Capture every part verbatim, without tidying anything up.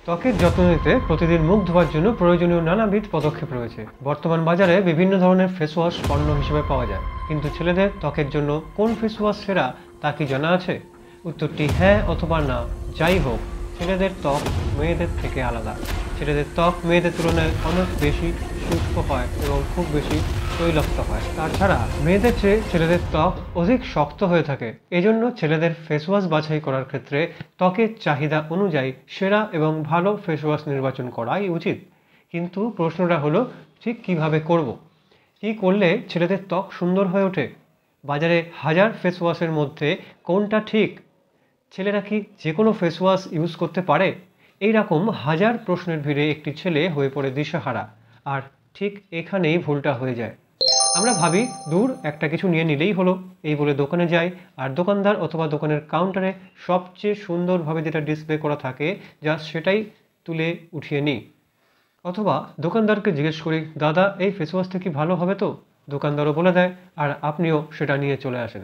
ত্বকের যত্ন নিতে প্রতিদিন মুখ ধোয়ার জন্য প্রয়োজনীয় নানাবিধ পদক্ষেপ রয়েছে। বর্তমান বাজারে বিভিন্ন ধরনের ফেস ওয়াশ পণ্য হিসেবে পাওয়া যায়, কিন্তু ছেলেদের ত্বকের জন্য কোন ফেস ওয়াশ সেরা তা কি জানা আছে? উত্তরটি হ্যাঁ অথবা না। যাই হোক, ছেলেদের ত্বক মেয়েদের থেকে আলাদা। ছেলেদের ত্বক মেয়েদের তুলনায় অনেক বেশি শুষ্ক হয় এবং খুব বেশি তৈলাক্ত হয়। তাছাড়া মেয়েদের চেয়ে ছেলেদের ত্বক অধিক শক্ত হয়ে থাকে। এজন্য ছেলেদের ফেস ওয়াশ বাছাই করার ক্ষেত্রে ত্বকের চাহিদা অনুযায়ী সেরা এবং ভালো ফেস ওয়াশ নির্বাচন করাই উচিত। কিন্তু প্রশ্নটা হলো, ঠিক কিভাবে করব? কী করলে ছেলেদের ত্বক সুন্দর হয়ে ওঠে? বাজারে হাজার ফেস ওয়াশের মধ্যে কোনটা ঠিক? ছেলেরা কি যে কোনো ফেস ওয়াশ ইউজ করতে পারে? এই রকম হাজার প্রশ্নের ভিড়ে একটি ছেলে হয়ে পড়ে দিশেহারা। আর ঠিক এখানেই ভুলটা হয়ে যায়। আমরা ভাবি দূর একটা কিছু নিয়ে নিলেই হলো, এই বলে দোকানে যাই আর দোকানদার অথবা দোকানের কাউন্টারে সবচেয়ে সুন্দরভাবে যেটা ডিসপ্লে করা থাকে জাস্ট সেটাই তুলে উঠিয়ে নিই। অথবা দোকানদারকে জিজ্ঞেস করি, দাদা এই ফেস ওয়াশটা কি ভালো হবে তো? দোকানদারও বলে দেয় আর আপনিও সেটা নিয়ে চলে আসেন।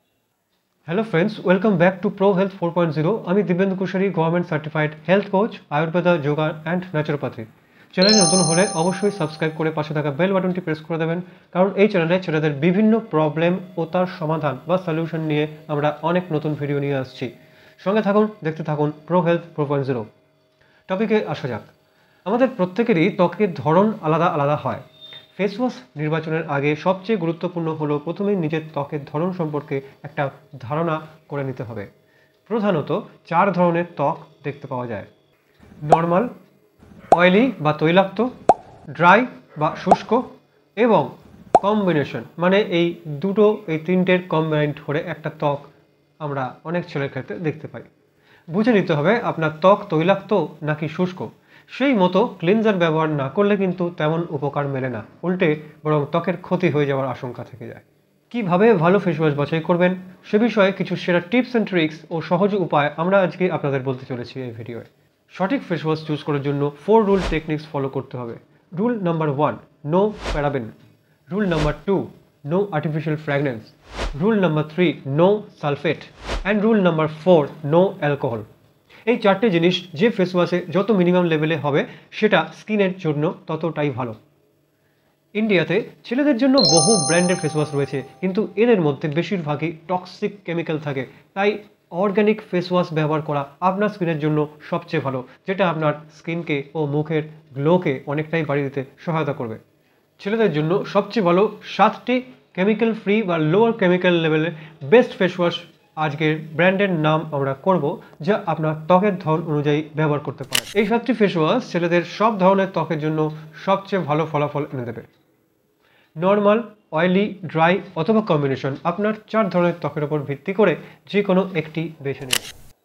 Hello friends, welcome back to pro health four point zero. আমি Dibyendu Kushari, government certified health coach, Ayurveda, yoga and naturopathy. চ্যানেলে নতুন হলে অবশ্যই সাবস্ক্রাইব করে পাশে থাকা বেল বাটনটি প্রেস করে দেবেন, কারণ এই চ্যানেলে ছেলেদের বিভিন্ন প্রবলেম ও তার সমাধান বা সলিউশন নিয়ে আমরা অনেক নতুন ভিডিও নিয়ে আসছি। সঙ্গে থাকুন, দেখতে থাকুন pro health four point zero. টপিকে আসা যাক। আমাদের প্রত্যেকেরই ত্বকের ধরন আলাদা আলাদা হয়। ফেস ওয়াশ নির্বাচনের আগে সবচেয়ে গুরুত্বপূর্ণ হলো প্রথমেই নিজের ত্বকের ধরন সম্পর্কে একটা ধারণা করে নিতে হবে। প্রধানত চার ধরনের ত্বক দেখতে পাওয়া যায়: নর্মাল, অয়েলি বা তৈলাক্ত, ড্রাই বা শুষ্ক এবং কম্বিনেশন, মানে এই দুটো এই তিনটের কম্বাইন্ড করে একটা ত্বক আমরা অনেক ছেলের ক্ষেত্রে দেখতে পাই। বুঝে নিতে হবে আপনার ত্বক তৈলাক্ত নাকি শুষ্ক। সেই মতো ক্লিনজার ব্যবহার না করলে কিন্তু তেমন উপকার মেলে না, উল্টে বরং ত্বকের ক্ষতি হয়ে যাওয়ার আশঙ্কা থেকে যায়। কীভাবে ভালো ফেস ওয়াশ বাছাই করবেন সে বিষয়ে কিছু সেরা টিপস অ্যান্ড ট্রিক্স ও সহজ উপায় আমরা আজকে আপনাদের বলতে চলেছি এই ভিডিওয়ে। সঠিক ফেস ওয়াশ চুজ করার জন্য ফোর রুল টেকনিক্স ফলো করতে হবে। Rule number one, no paraben. Rule number two, no artificial fragrance. Rule number three, no sulphate. And rule number four, no alcohol. এই চারটে জিনিস যে ফেস ওয়াশে যত মিনিমাম লেভেলে হবে সেটা স্কিনের জন্য ততটাই ভালো। ইন্ডিয়াতে ছেলেদের জন্য বহু ব্র্যান্ডের ফেস ওয়াশ রয়েছে, কিন্তু এদের মধ্যে বেশিরভাগই টক্সিক কেমিক্যাল থাকে। তাই অর্গ্যানিক ফেস ওয়াশ ব্যবহার করা আপনার স্কিনের জন্য সবচেয়ে ভালো, যেটা আপনার স্কিনকে ও মুখের গ্লোকে অনেকটাই বাড়িয়ে দিতে সহায়তা করবে। ছেলেদের জন্য সবচেয়ে ভালো সাতটি কেমিক্যাল ফ্রি বা লোয়ার কেমিক্যাল লেভেলের বেস্ট ফেস ওয়াশ আজকের ব্র্যান্ডের নাম আমরা করব, যা আপনার ত্বকের ধরন অনুযায়ী ব্যবহার করতে পারেন। এই সাতটি ফেস ওয়াশ ছেলেদের সব ধরনের ত্বকের জন্য সবচেয়ে ভালো ফলাফল এনে দেবে। নর্মাল, অয়েলি, ড্রাই অথবা কম্বিনেশন, আপনার চার ধরনের ত্বকের ওপর ভিত্তি করে যে কোনো একটি বেছে নিন।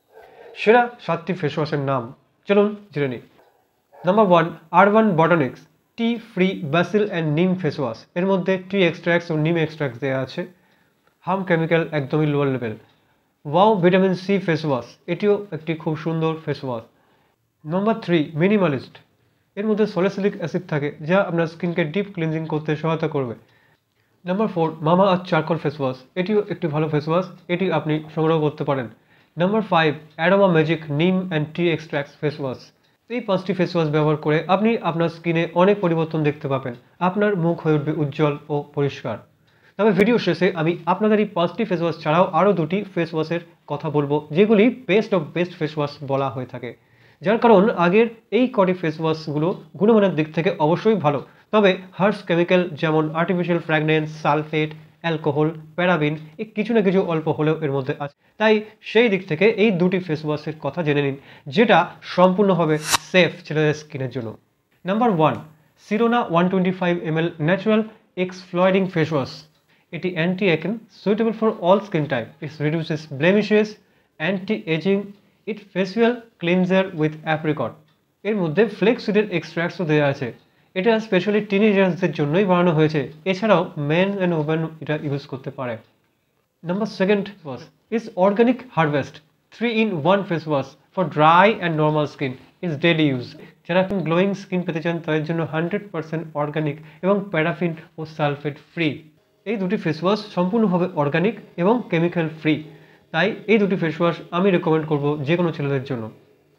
সেরা সাতটি ফেস ওয়াশের নাম চলুন জেনে নিই। Number one, Urban Botanics tea tree basil and neem face wash. এর মধ্যে টি এক্সট্র্যাক্টস ও নিম এক্সট্র্যাক্টস দেওয়া আছে। হার্ম কেমিক্যাল একদমই লোয়ার লেভেল। ওয়াও ভিটামিন সি ফেস ওয়াশ, এটিও একটি খুব সুন্দর face wash. Number three, Minimalist. এর মধ্যে স্যালিসিলিক অ্যাসিড থাকে, যা আপনার স্কিনকে ডিপ ক্লিনজিং করতে সহায়তা করবে। নাম্বার ফোর, মামা আর্থ চারকোল ফেস ওয়াশ, এটিও একটি ভালো ফেস ওয়াশ, এটি আপনি সংগ্রহ করতে পারেন। Number five, Aroma Magic neem and tea extracts face wash. এই পাঁচটি ফেস ওয়াশ ব্যবহার করে আপনি আপনার স্কিনে অনেক পরিবর্তন দেখতে পাবেন। আপনার মুখ হয়ে উঠবে উজ্জ্বল ও পরিষ্কার। তবে ভিডিও শেষে আমি আপনাদের এই পাঁচটি ফেস ওয়াশ ছাড়াও আরও দুটি ফেস ওয়াশের কথা বলবো, যেগুলি best of best face wash বলা হয়ে থাকে। যার কারণ আগের এই কটি ফেস ওয়াশগুলো গুণমানের দিক থেকে অবশ্যই ভালো, তবে হার্শ কেমিক্যাল যেমন artificial fragrance, sulphate, alcohol, paraben এই কিছু না কিছু অল্প হলেও এর মধ্যে আছে। তাই সেই দিক থেকে এই দুটি ফেস ওয়াশের কথা জেনে নিন, যেটা সম্পূর্ণভাবে সেফ ছেলেদের স্কিনের জন্য। Number one, Sirona one twenty five M L natural exfoliating face wash. এটি anti acne, suitable for all skin type. It reduces blemishes, anti aging, it facial cleanser with apricot. এর মধ্যে ফ্লেক্স সিডের এক্সট্র্যাক্টসও দেওয়া আছে। এটা specially টিনেজার্সদের জন্যই বানানো হয়েছে, এছাড়াও মেন অ্যান্ড ওমেন এটা ইউজ করতে পারে। Number second wash is organic harvest three in one face wash for dry and normal skin. Is daily use. যারা এখন গ্লোয়িং স্কিন পেতে চান তাদের জন্য হান্ড্রেড পার্সেন্ট অর্গানিক এবং প্যারাফিন ও সালফেট ফ্রি। এই দুটি ফেস ওয়াশ সম্পূর্ণভাবে অর্গানিক এবং কেমিক্যাল ফ্রি, তাই এই দুটি ফেস ওয়াশ আমি রেকমেন্ড করব যে কোনো ছেলেদের জন্য।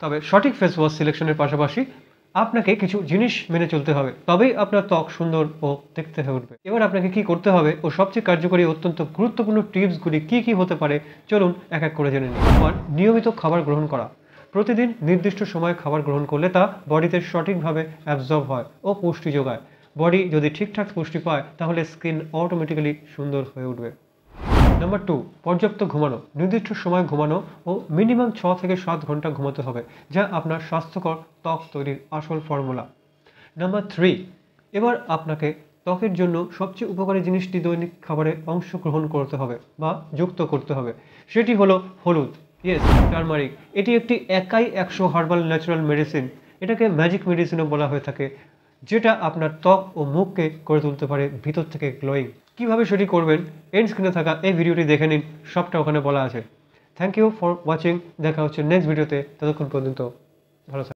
তবে সঠিক ফেস ওয়াশ সিলেকশনের পাশাপাশি আপনাকে কিছু জিনিস মেনে চলতে হবে, তবেই আপনার ত্বক সুন্দর ও দেখতে হয়ে উঠবে। এবার আপনাকে কি করতে হবে ও সবচেয়ে কার্যকরী অত্যন্ত গুরুত্বপূর্ণ টিপসগুলি কি কি হতে পারে চলুন এক এক করে জেনে নিই। নাম্বার ওয়ান, নিয়মিত খাবার গ্রহণ করা। প্রতিদিন নির্দিষ্ট সময়ে খাবার গ্রহণ করলে তা বডিতে সঠিকভাবে অ্যাবজর্ব হয় ও পুষ্টি যোগায়। বডি যদি ঠিকঠাক পুষ্টি পায় তাহলে স্কিন অটোমেটিক্যালি সুন্দর হয়ে উঠবে। নাম্বার টু, পর্যাপ্ত ঘুমানো। নির্দিষ্ট সময় ঘুমানো ও মিনিমাম ছ থেকে সাত ঘন্টা ঘুমাতে হবে, যা আপনার স্বাস্থ্যকর ত্বক তৈরির আসল ফর্মুলা। নাম্বার থ্রি, এবার আপনাকে ত্বকের জন্য সবচেয়ে উপকারী জিনিসটি দৈনিক খাবারে অংশগ্রহণ করতে হবে বা যুক্ত করতে হবে, সেটি হলো হলুদ। Yes, turmeric. এটি একটি একাই একশো হার্বাল ন্যাচারাল মেডিসিন। এটাকে ম্যাজিক মেডিসিনও বলা হয়ে থাকে, যেটা আপনার ত্বক ও মুখকে করে তুলতে পারে ভিতর থেকে গ্লোয়িং। কীভাবে সেটি করবেন এন্ড স্ক্রিনে থাকা এই ভিডিওটি দেখে নিন, সবটা ওখানে বলা আছে। Thank you for watching. দেখা হচ্ছে নেক্সট ভিডিওতে, ততক্ষণ পর্যন্ত ভালো থাকুন।